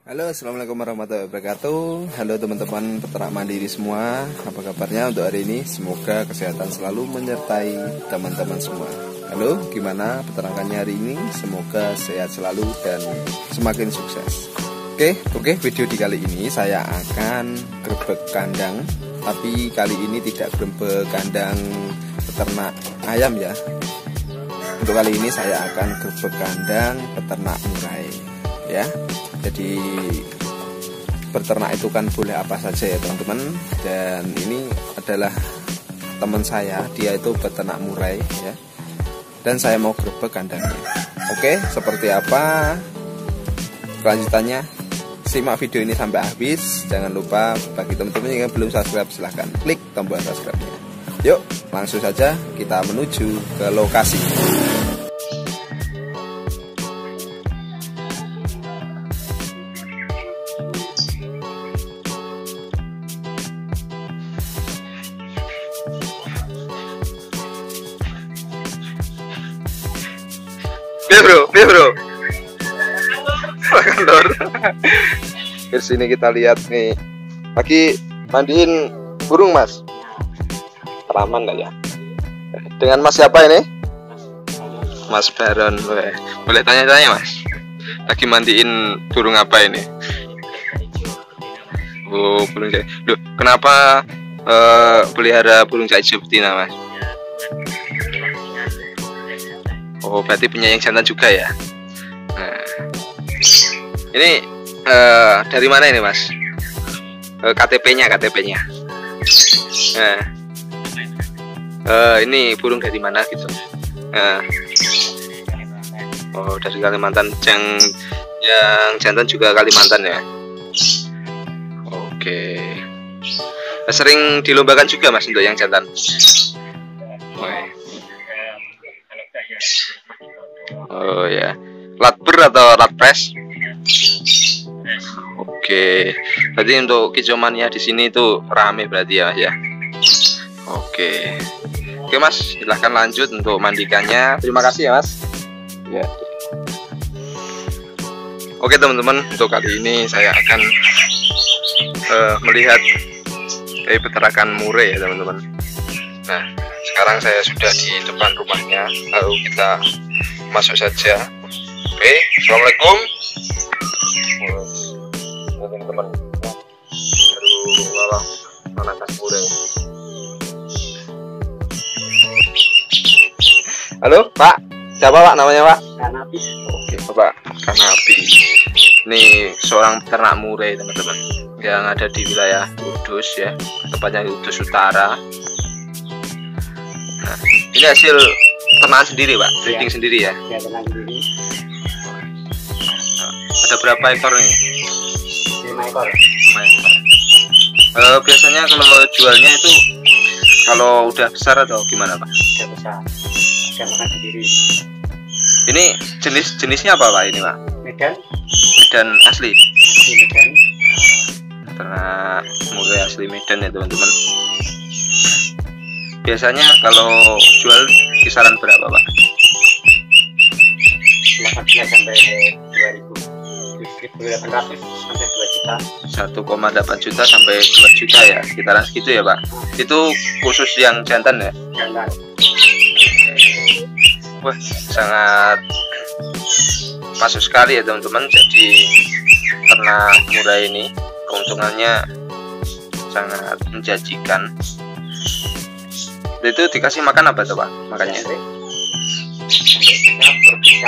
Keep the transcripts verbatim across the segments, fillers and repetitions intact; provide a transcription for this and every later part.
Halo, assalamualaikum warahmatullahi wabarakatuh. Halo teman-teman peternak mandiri semua, apa kabarnya untuk hari ini? Semoga kesehatan selalu menyertai teman-teman semua. Halo, gimana peternakannya hari ini? Semoga sehat selalu dan semakin sukses. Oke, oke video di kali ini saya akan grebek kandang, tapi kali ini tidak grebek kandang peternak ayam ya. Untuk kali ini saya akan grebek kandang peternak murai ya. Jadi berternak itu kan boleh apa saja ya teman-teman. Dan ini adalah teman saya, dia itu peternak murai ya. Dan saya mau grebek kandangnya. Oke, seperti apa kelanjutannya? Simak video ini sampai habis. Jangan lupa bagi teman-teman yang belum subscribe, silahkan klik tombol subscribe-nya. Yuk, langsung saja kita menuju ke lokasi. Biar bro, biar bro. Kantor. Di sini kita lihat nih, lagi mandiin burung mas. Aman nggak ya? Dengan mas siapa ini? Mas Baron. Boleh tanya-tanya mas? Lagi mandiin burung apa ini? Oh, burung cai. Loh, kenapa uh, pelihara burung cai betina mas? Oh, berarti penyayang jantan juga ya. Nah, ini uh, dari mana ini mas? Uh, K T P-nya, K T P-nya. Nah, uh, ini burung dari mana gitu? Nah. Oh, dari Kalimantan. Yang yang jantan juga Kalimantan ya. Oke. Sering dilombakan juga mas untuk yang jantan. Oh ya, lat ber atau lat press? Oke, berarti untuk kicomania di sini itu rame berarti ya mas ya. Oke, oke mas, silahkan lanjut untuk mandikannya. Terima kasih ya mas. Ya. Oke teman-teman, untuk kali ini saya akan uh, melihat dari peternakan murai ya teman-teman. Nah, sekarang saya sudah di depan rumahnya, lalu kita masuk saja. Oke, assalamualaikum teman-teman. Baru malah manakas murai. Halo pak, siapa pak namanya pak? Kanapi. Oke bapak Kanapi. Ini seorang peternak murai teman-teman yang ada di wilayah Kudus ya, tepatnya Kudus Utara. Nah, ini hasil ternakan sendiri pak, breeding ya, sendiri ya? Ya, ternak sendiri. Nah, ada berapa ekor nih? lima ekor. lima ekor. Uh, biasanya kalau jualnya itu kalau udah besar atau gimana pak? Udah besar. Udah makan sendiri. Ini jenis jenisnya apa pak ini pak? Medan. Medan asli. Asli Medan. Ternak murai asli Medan ya teman-teman. Biasanya kalau jual kisaran berapa pak? delapan belas sampai dua ribu. delapan ratus sampai dua juta. satu koma delapan juta sampai dua juta ya, sekitaran segitu ya pak. Itu khusus yang jantan ya? Jantan. Wah, sangat masuk sekali ya teman-teman. Jadi ternak murai ini keuntungannya sangat menjanjikan. Itu dikasih makan apa tuh pak? Makannya? Bisa berbisa,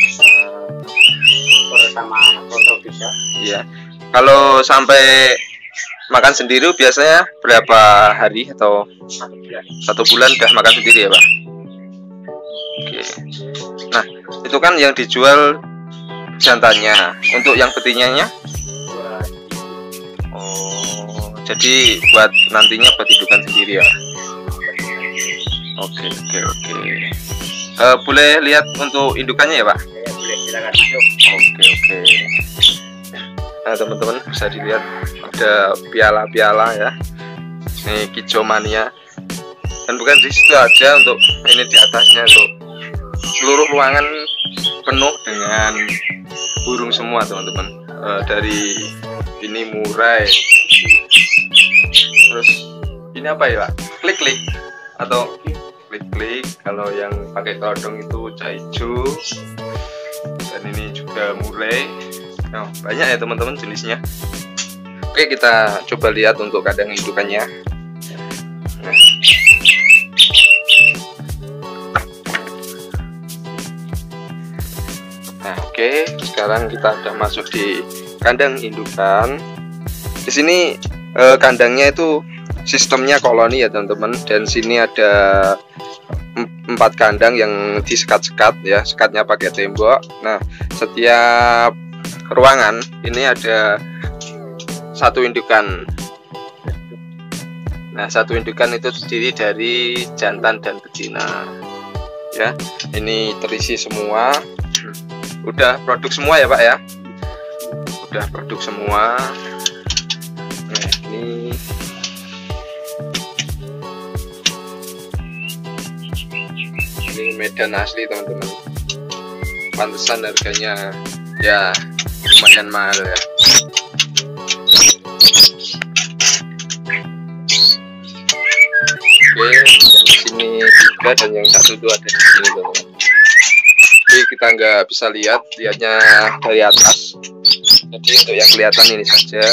bersama foto bisa. Iya. Kalau sampai makan sendiri biasanya berapa hari atau Satu bulan. satu bulan udah makan sendiri ya pak? Oke. Nah itu kan yang dijual jantannya. Untuk yang betinanya? Oh, jadi buat nantinya buat hidupan sendiri ya? Oke oke oke. Uh, boleh lihat untuk indukannya ya pak? Ya, boleh, silakan masuk. Oke oke. Nah teman-teman bisa dilihat ada piala-piala ya. Ini kicomania. Dan bukan di situ aja, untuk ini di atasnya untuk seluruh ruangan penuh dengan burung semua teman-teman. uh, dari ini murai. Terus ini apa ya, Pak? Klik-klik atau klik-klik. Kalau yang pakai todong itu caijo. Dan ini juga murai. Nah, banyak ya teman-teman jenisnya. Oke, kita coba lihat untuk kandang indukannya. Nah. Nah, oke, sekarang kita udah masuk di kandang indukan. Di sini eh, kandangnya itu sistemnya koloni ya teman-teman, dan sini ada empat kandang yang disekat-sekat ya, sekatnya pakai tembok. Nah, setiap ruangan ini ada satu indukan. Nah, satu indukan itu terdiri dari jantan dan betina ya. Ini terisi semua, udah produk semua ya Pak ya, udah produk semua. Nah, ini ini Medan asli teman-teman, pantesan harganya ya lumayan mahal ya. Oke, yang di sini tiga dan yang satu itu ada di sini teman-teman. Jadi kita nggak bisa lihat, lihatnya dari atas. Jadi untuk yang kelihatan ini saja.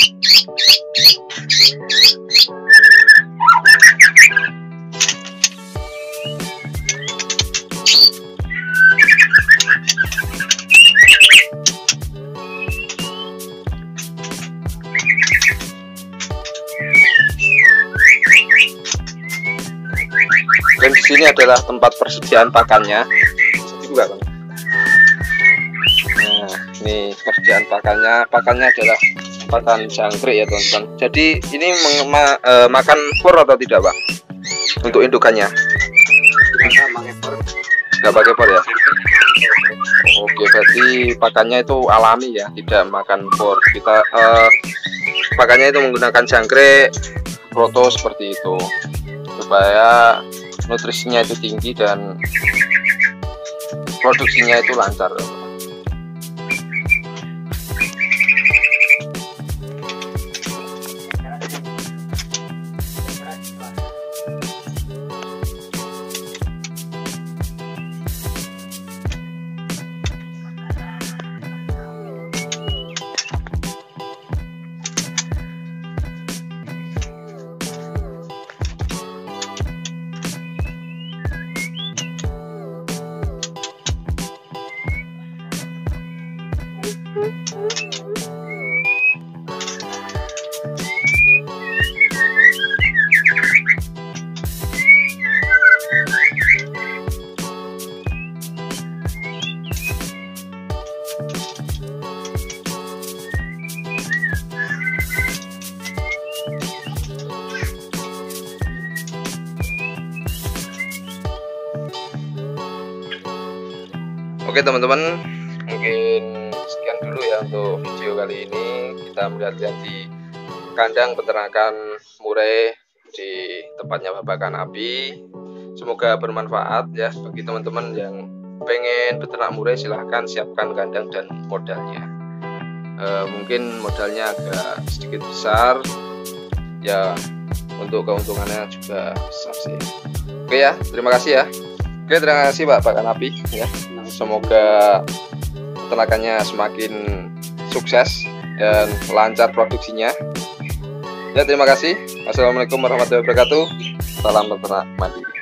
Dan di sini adalah tempat persediaan pakannya. Juga, Bang. Nah, ini persediaan pakannya. Pakannya adalah pakan jangkrik ya teman-teman. Jadi ini ma e, makan fur atau tidak Pak? Untuk indukannya? Nggak pakai fur ya? Oke, berarti pakannya itu alami ya, tidak makan fur. Kita e, pakannya itu menggunakan jangkrik proto seperti itu, supaya nutrisinya itu tinggi dan produksinya itu lancar. Oke teman-teman, mungkin sekian dulu ya untuk video kali ini. Kita melihat-lihat di kandang peternakan murai di tempatnya Babakan Api. Semoga bermanfaat ya bagi teman-teman yang pengen beternak murai. Silahkan siapkan kandang dan modalnya. E, mungkin modalnya agak sedikit besar ya, untuk keuntungannya juga besar sih. Oke ya, terima kasih ya. Oke, terima kasih Pak Babakan Api ya. Semoga peternakannya semakin sukses dan lancar produksinya. Ya, terima kasih. Wassalamualaikum warahmatullahi wabarakatuh. Salam peternak mandiri.